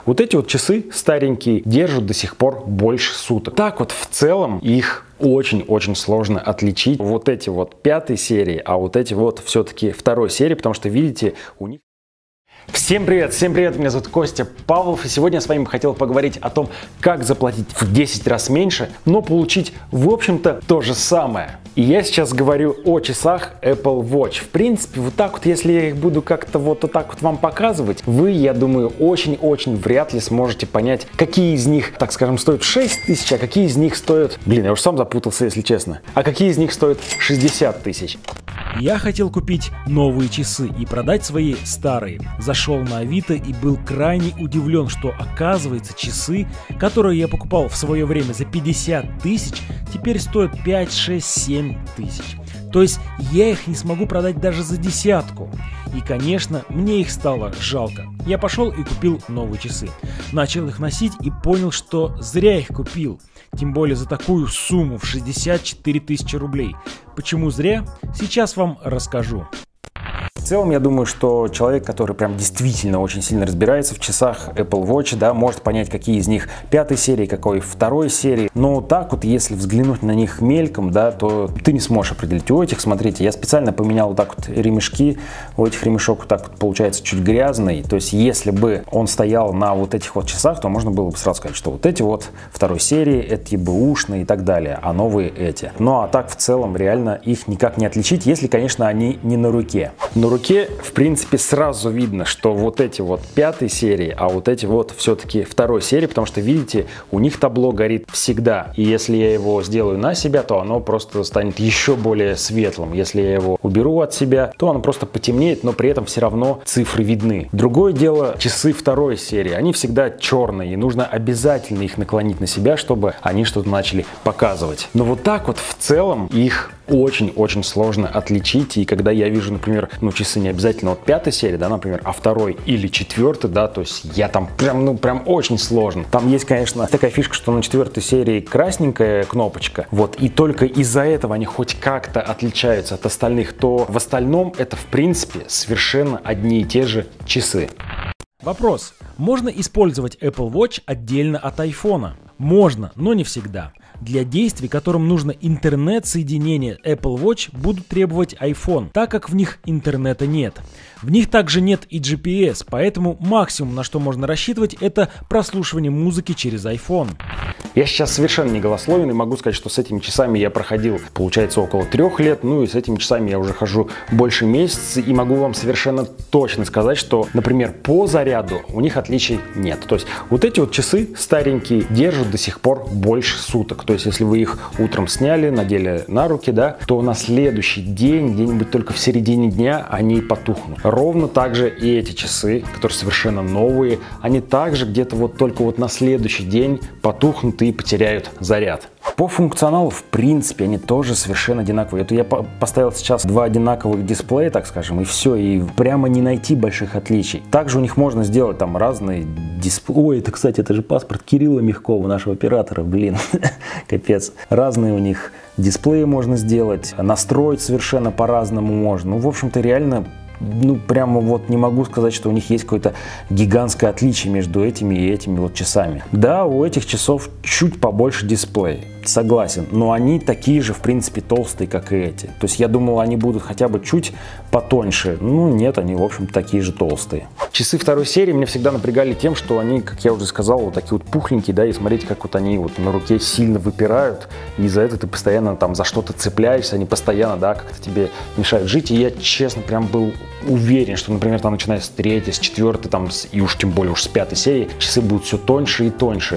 Вот эти вот часы старенькие держат до сих пор больше суток. Так вот в целом их очень-очень сложно отличить. Вот эти вот 5-й серии, а вот эти вот все-таки 2-й серии, потому что видите, у них... Всем привет, меня зовут Костя Павлов, и сегодня я с вами хотел поговорить о том, как заплатить в 10 раз меньше, но получить, в общем-то, то же самое. И я сейчас говорю о часах Apple Watch. В принципе, вот так вот, если я их буду как-то вот так вот вам показывать, вы, я думаю, очень-очень вряд ли сможете понять, какие из них, так скажем, стоят 6 тысяч, а какие из них стоят... Блин, я уж сам запутался, если честно. А какие из них стоят 60 тысяч. Я хотел купить новые часы и продать свои старые. Зашел на Авито и был крайне удивлен, что оказывается часы, которые я покупал в свое время за 50 тысяч, теперь стоят 5, 6, 7 тысяч. То есть я их не смогу продать даже за десятку. И, конечно, мне их стало жалко. Я пошел и купил новые часы. Начал их носить и понял, что зря их купил. Тем более за такую сумму в 64 тысячи рублей. Почему зря? Сейчас вам расскажу. В целом, я думаю, что человек, который прям действительно очень сильно разбирается в часах Apple Watch, да, может понять, какие из них 5-й серии, какой 2-й серии. Но так вот, если взглянуть на них мельком, да, то ты не сможешь определить. У этих, смотрите, я специально поменял вот так вот ремешки. У этих ремешок вот так вот получается чуть грязный. То есть, если бы он стоял на вот этих вот часах, то можно было бы сразу сказать, что вот эти вот 2-й серии, эти бэушные и так далее, а новые эти. Ну а так в целом реально их никак не отличить, если, конечно, они не на руке. На руке, в принципе, сразу видно, что вот эти вот 5-й серии, а вот эти вот все-таки 2-й серии, потому что, видите, у них табло горит всегда. И если я его сделаю на себя, то оно просто станет еще более светлым. Если я его уберу от себя, то оно просто потемнеет, но при этом все равно цифры видны. Другое дело, часы 2-й серии, они всегда черные, и нужно обязательно их наклонить на себя, чтобы они что-то начали показывать. Но вот так вот в целом их очень-очень сложно отличить. И когда я вижу, например, часы не обязательно вот 5-й серии, да, например, а 2-й или 4-й, да, то есть я там прям очень сложно. Там есть, конечно, такая фишка, что на 4-й серии красненькая кнопочка, вот, и только из-за этого они хоть как-то отличаются от остальных, то в остальном это, в принципе, совершенно одни и те же часы. Вопрос. Можно использовать Apple Watch отдельно от iPhone? Можно, но не всегда. Для действий, которым нужно интернет-соединение, Apple Watch будут требовать iPhone, так как в них интернета нет. В них также нет и GPS, поэтому максимум, на что можно рассчитывать, это прослушивание музыки через iPhone. Я сейчас совершенно не голословен и могу сказать, что с этими часами я проходил, получается, около 3 лет, ну и с этими часами я уже хожу больше месяца, и могу вам совершенно точно сказать, что, например, по заряду у них отличий нет. То есть вот эти вот часы старенькие держат до сих пор больше суток. То есть если вы их утром сняли, надели на руки, да, то на следующий день, где-нибудь только в середине дня, они потухнут. Ровно так же и эти часы, которые совершенно новые, они также где-то вот только вот на следующий день потухнут и потеряют заряд. По функционалу, в принципе, они тоже совершенно одинаковые. Это я поставил сейчас 2 одинаковых дисплея, так скажем, и все, и прямо не найти больших отличий. Также у них можно сделать там разные дисплеи. Ой, это, кстати, это же паспорт Кирилла Мягкова, нашего оператора, блин, капец. Разные у них дисплеи можно сделать, настроить совершенно по-разному можно. Ну, в общем-то, реально... прямо вот не могу сказать, что у них есть какое-то гигантское отличие между этими и этими вот часами. Да, у этих часов чуть побольше дисплей, согласен, но они такие же, в принципе, толстые, как и эти. То есть я думал, они будут хотя бы чуть потоньше. Ну, нет, они, в общем, такие же толстые. Часы 2-й серии меня всегда напрягали тем, что они, как я уже сказал, вот такие вот пухленькие, да, и смотрите, как вот они вот на руке сильно выпирают, и из-за этого ты постоянно там за что-то цепляешься, они постоянно, да, как-то тебе мешают жить, и я, честно, прям был уверен, что, например, там, начиная с 3-й, с 4-й, там, и уж тем более уж с 5-й серии, часы будут все тоньше и тоньше.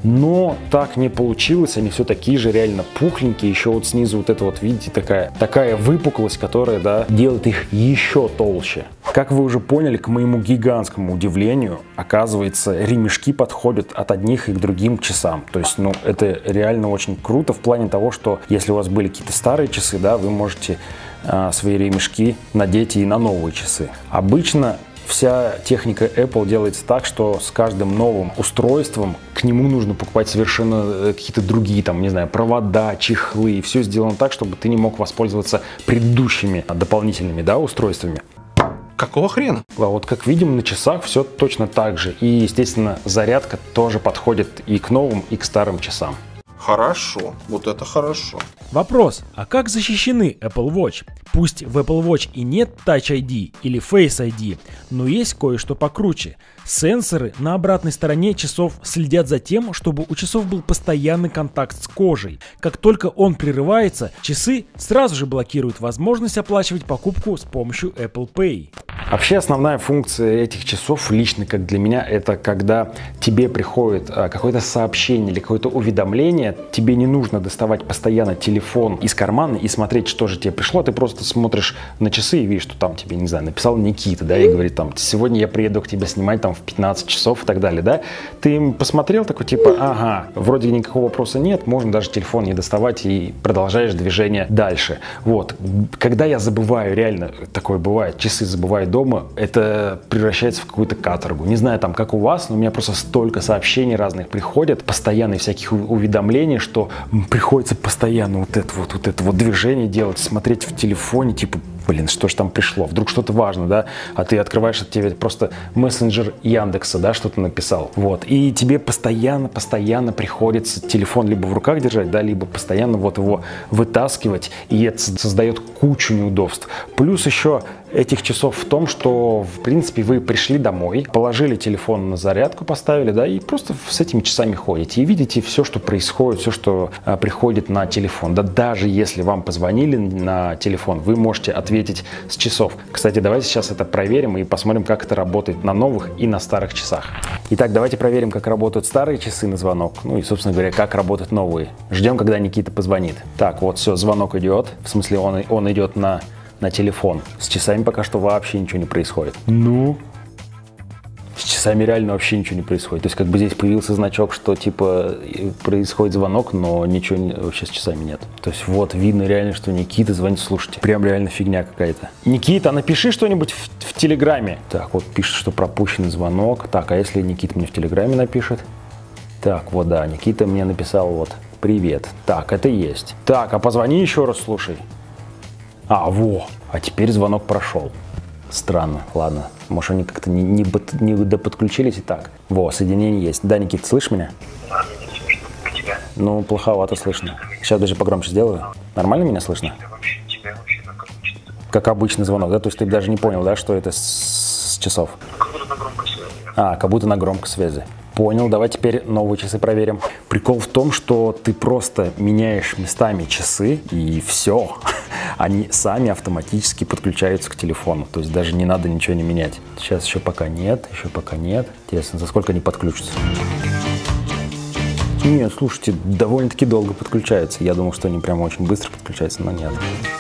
Но так не получилось, они все такие же реально пухленькие, еще вот снизу вот это вот, видите, такая выпуклость, которая, да, делает их еще толще. Как вы уже поняли, к моему гигантскому удивлению, оказывается, ремешки подходят от одних и к другим часам. То есть, ну, это реально очень круто в плане того, что если у вас были какие-то старые часы, да, вы можете свои ремешки надеть и на новые часы. Обычно вся техника Apple делается так, что с каждым новым устройством к нему нужно покупать совершенно какие-то другие, там, не знаю, провода, чехлы. И все сделано так, чтобы ты не мог воспользоваться предыдущими дополнительными, да, устройствами. Какого хрена? А вот как видим, на часах все точно так же. И, естественно, зарядка тоже подходит и к новым, и к старым часам. Хорошо, вот это хорошо. Вопрос, а как защищены Apple Watch? Пусть в Apple Watch и нет Touch ID или Face ID, но есть кое-что покруче. Сенсоры на обратной стороне часов следят за тем, чтобы у часов был постоянный контакт с кожей. Как только он прерывается, часы сразу же блокируют возможность оплачивать покупку с помощью Apple Pay. Вообще основная функция этих часов, лично как для меня, это когда тебе приходит какое-то сообщение или какое-то уведомление, тебе не нужно доставать постоянно телефон из кармана и смотреть, что же тебе пришло, ты просто смотришь на часы и видишь, что там тебе, не знаю, написал Никита, да, и говорит там, сегодня я приеду к тебе снимать там в 15 часов и так далее, да, ты им посмотрел такой типа, ага, вроде никакого вопроса нет, можно даже телефон не доставать и продолжаешь движение дальше. Вот, когда я забываю, реально такое бывает, часы забываю дома, это превращается в какую-то каторгу. Не знаю, там, как у вас, но у меня просто столько сообщений разных приходят, постоянно всяких уведомлений, что приходится постоянно вот это вот движение делать, смотреть в телефоне, типа, блин, что ж там пришло, вдруг что-то важно, да, а ты открываешь, от тебе просто мессенджер Яндекса, да, что-то написал, вот, и тебе постоянно приходится телефон либо в руках держать, да, либо постоянно вот его вытаскивать, и это создает кучу неудобств. Плюс еще этих часов в том, что, в принципе, вы пришли домой, положили телефон на зарядку, поставили, да, и просто с этими часами ходите, и видите все, что происходит, все, что приходит на телефон, да, даже если вам позвонили на телефон, вы можете ответить с часов. Кстати, давайте сейчас это проверим и посмотрим, как это работает на новых и на старых часах. Итак, давайте проверим, как работают старые часы на звонок, ну и, собственно говоря, как работают новые. Ждем, когда Никита позвонит. Так, вот все, звонок идет, в смысле он идет на телефон. С часами пока что вообще ничего не происходит. Ну? С часами реально вообще ничего не происходит. То есть как бы здесь появился значок, что типа происходит звонок, но ничего вообще с часами нет. То есть вот видно реально, что Никита звонит. Слушайте, прям реально фигня какая-то. Никита, напиши что-нибудь в Телеграме. Так, вот пишет, что пропущенный звонок. Так, а если Никита мне в Телеграме напишет? Так, вот да, Никита мне написал вот привет. Так, это есть. Так, а позвони еще раз, слушай. А теперь звонок прошел. Странно, ладно. Может, они как-то не доподключились и так. Соединение есть. Да, Никита, слышишь меня? Да, меня не слышно. Тебя? Ну, плоховато слышно. Сейчас даже погромче сделаю. Нормально меня слышно? Тебя вообще как обычно. Как обычный звонок, да? То есть ты даже не понял, да, что это с часов? Как будто на громкой связи. Как будто на громкой связи. Понял, давай теперь новые часы проверим. Прикол в том, что ты просто меняешь местами часы, и все. Они сами автоматически подключаются к телефону. То есть даже не надо ничего не менять. Сейчас еще пока нет. Интересно, за сколько они подключатся? Нет, слушайте, довольно-таки долго подключаются. Я думал, что они прямо очень быстро подключаются, но нет.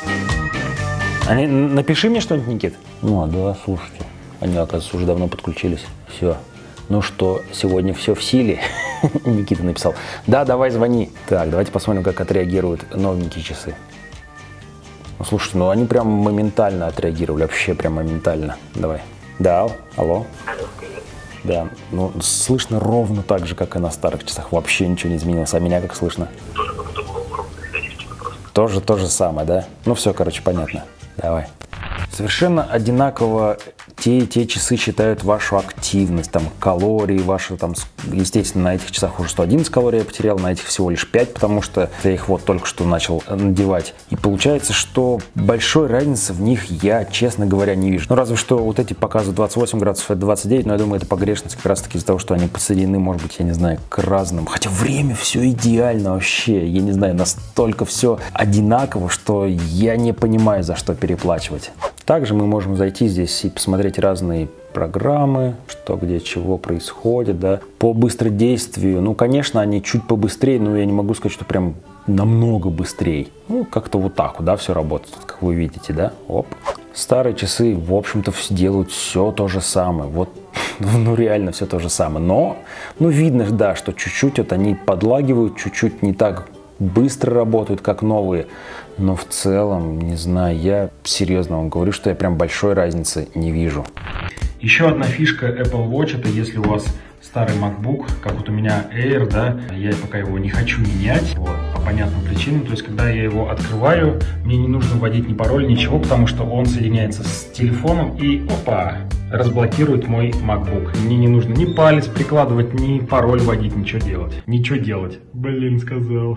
Напиши мне что-нибудь, Никит. Да, слушайте. Они, оказывается, уже давно подключились. Все. Ну что, сегодня все в силе? Никита написал. Да, давай звони. Так, давайте посмотрим, как отреагируют новенькие часы. Слушайте, они прям моментально отреагировали. Вообще прям моментально. Давай. Да, алло. Алло, привет. Да, слышно ровно так же, как и на старых часах. Вообще ничего не изменилось. А меня как слышно? Тоже как будто было громко, просто. То же самое, да? Все, короче, понятно. Давай. Совершенно одинаково те часы считают вашу активность, там, калории ваши, там, естественно, на этих часах уже 111 калорий я потерял, на этих всего лишь 5, потому что я их вот только что начал надевать. И получается, что большой разницы в них я, честно говоря, не вижу. Разве что вот эти показывают 28 градусов, это 29, но я думаю, это погрешность как раз-таки из-за того, что они подсоединены, может быть, я не знаю, к разным. Хотя время все идеально вообще, я не знаю, настолько все одинаково, что я не понимаю, за что переплачивать. Также мы можем зайти здесь и посмотреть разные программы, что где чего происходит, да. По быстродействию, конечно, они чуть побыстрее, но я не могу сказать, что прям намного быстрее. Как-то вот так вот, да, все работает, как вы видите, да. Оп. Старые часы, в общем-то, делают все то же самое. Реально все то же самое. Но, видно, да, что чуть-чуть вот они подлагивают, чуть-чуть не так быстро работают, как новые. Но в целом, не знаю, я серьезно вам говорю, что я прям большой разницы не вижу. Еще одна фишка Apple Watch, это если у вас старый MacBook, как вот у меня Air, да, я пока его не хочу менять, вот, по понятным причинам. То есть, когда я его открываю, мне не нужно вводить ни пароль, ничего, потому что он соединяется с телефоном и, опа, разблокирует мой MacBook. Мне не нужно ни палец прикладывать, ни пароль вводить, ничего делать. Ничего делать. Блин, сказал.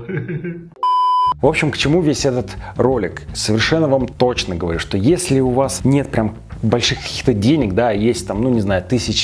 В общем, к чему весь этот ролик? Совершенно вам точно говорю, что если у вас нет прям больших каких-то денег, да, есть там, ну не знаю,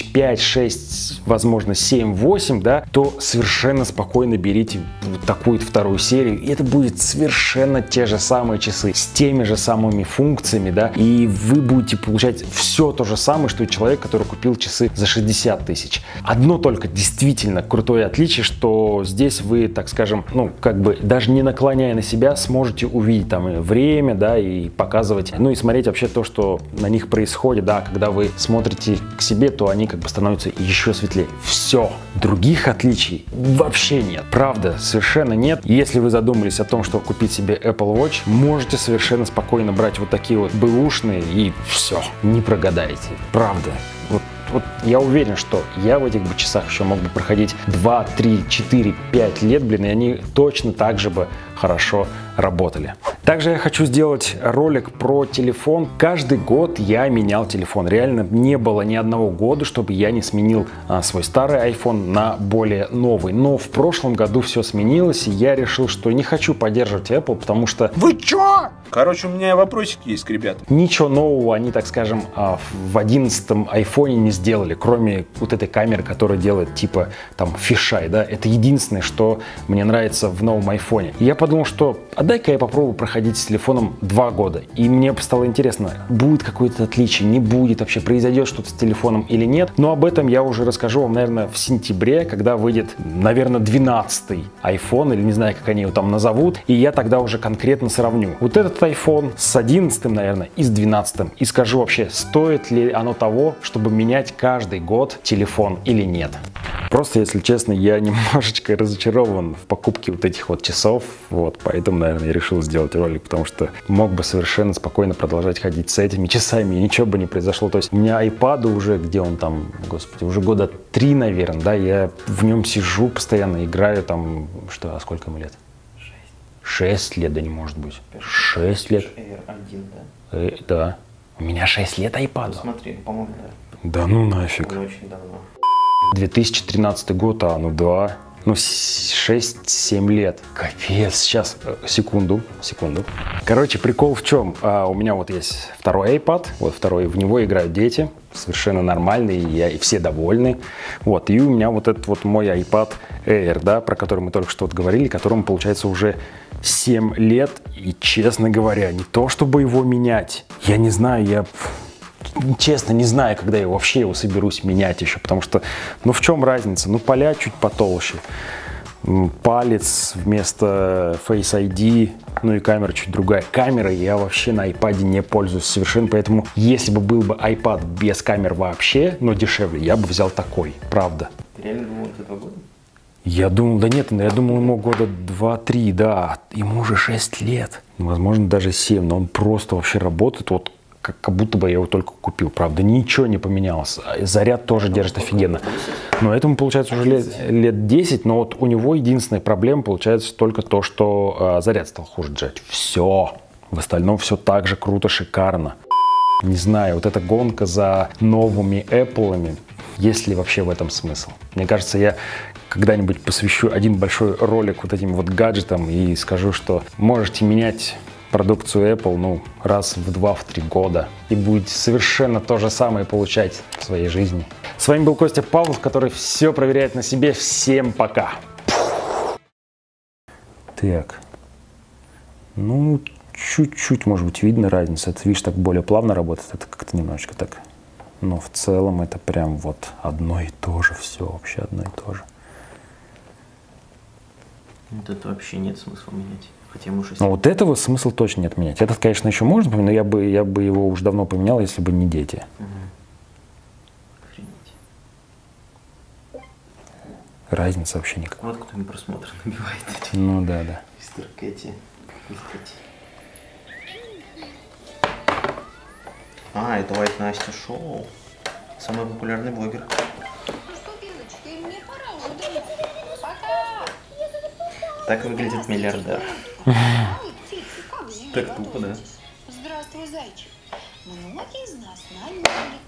5-6, возможно 7-8, да, то совершенно спокойно берите вот такую вторую серию, и это будет совершенно те же самые часы, с теми же самыми функциями, да, и вы будете получать все то же самое, что и человек, который купил часы за 60 тысяч. Одно только действительно крутое отличие, что здесь вы, так скажем, ну, как бы даже не наклоняя на себя, сможете увидеть там и время, да, и показывать, ну и смотреть вообще то, что на них происходит, да, когда вы смотрите к себе, то они как бы становятся еще светлее. Все. Других отличий вообще нет. Правда, совершенно нет. Если вы задумались о том, что купить себе Apple Watch, можете совершенно спокойно брать вот такие вот бэушные и все. Не прогадаете. Правда. Вот я уверен, что я в этих бы часах еще мог бы проходить 2, 3, 4, 5 лет, блин, и они точно так же бы хорошо работали. Также я хочу сделать ролик про телефон. Каждый год я менял телефон. Реально не было ни одного года, чтобы я не сменил свой старый iPhone на более новый. Но в прошлом году все сменилось, и я решил, что не хочу поддерживать Apple, потому что... Вы чё? Короче, у меня вопросик есть, ребят. Ничего нового они, так скажем, в 11-м iPhone не сделали, кроме вот этой камеры, которая делает типа там фишай, да. Это единственное, что мне нравится в новом iPhone. И я подумал, что а дай-ка я попробую проходить с телефоном 2 года. И мне стало интересно, будет какое-то отличие, не будет вообще, произойдет что-то с телефоном или нет. Но об этом я уже расскажу вам, наверное, в сентябре, когда выйдет, наверное, 12-й iPhone, или не знаю, как они его там назовут. И я тогда уже конкретно сравню вот этот iPhone с 11-м, наверное, и с 12-м. И скажу вообще, стоит ли оно того, чтобы менять каждый год телефон или нет. Просто, если честно, я немножечко разочарован в покупке вот этих вот часов. Вот, поэтому, наверное, я решил сделать ролик, потому что мог бы совершенно спокойно продолжать ходить с этими часами, и ничего бы не произошло. То есть у меня iPad уже, где он там, господи, уже года 3, наверное, да, я в нем сижу постоянно, играю там, что, а сколько ему лет? 6 лет, да не может быть. 6 лет. Air 1, да? Да. У меня 6 лет iPad. Смотри, по-моему, да. Да ну нафиг. Это очень давно. 2013 год, ну да. Ну, 6-7 лет. Капец. Сейчас, секунду. Короче, прикол в чем? У меня вот есть второй iPad, вот второй, в него играют дети, совершенно нормальные, и все довольны. Вот, и у меня вот этот вот мой iPad Air, да, про который мы только что вот говорили, которому, получается, уже 7 лет, и, честно говоря, не то чтобы его менять, я не знаю, я... Честно, не знаю, когда я вообще его соберусь менять еще, потому что, ну в чем разница? Ну поля чуть потолще, палец вместо Face ID, ну и камера чуть другая. Камерой я вообще на iPad не пользуюсь совершенно, поэтому если бы был бы iPad без камер вообще, но дешевле, я бы взял такой, правда. Ты реально думал, это 2 года? Я думал, да нет, я думал, ему года 2-3, да, ему уже 6 лет, возможно даже 7, но он просто вообще работает вот как будто бы я его только купил. Правда, ничего не поменялось. Заряд тоже держит офигенно. Но этому, получается, уже лет 10, но вот у него единственная проблема, получается, только то, что заряд стал хуже держать. Все. В остальном все так же круто, шикарно. Не знаю, вот эта гонка за новыми Apple'ами, есть ли вообще в этом смысл? Мне кажется, я когда-нибудь посвящу один большой ролик вот этим вот гаджетам и скажу, что можете менять продукцию Apple, ну, раз в 2-3 года. И будете совершенно то же самое получать в своей жизни. С вами был Костя Павлов, который все проверяет на себе. Всем пока! Так. Ну, чуть-чуть, может быть, видно разницу. Это, видишь, так более плавно работает. Это как-то немножечко так. Но в целом это прям вот одно и то же. Все вообще одно и то же. Вот это вообще нет смысла менять. Хотя ему 6 Но лет. вот этого смысла точно нет менять. Этот, конечно, еще можно поменять, но я бы его уже давно поменял, если бы не дети. Охренеть. Разница вообще никакой. Вот кто мне просмотр набивает. Ну да. Мистер Кэти. Это White Настя Шоу. Самый популярный блогер. Ну что, Пиночка, Так выглядит миллиардер. Так тупо, да? Здравствуй, зайчик. Многие из нас на небе.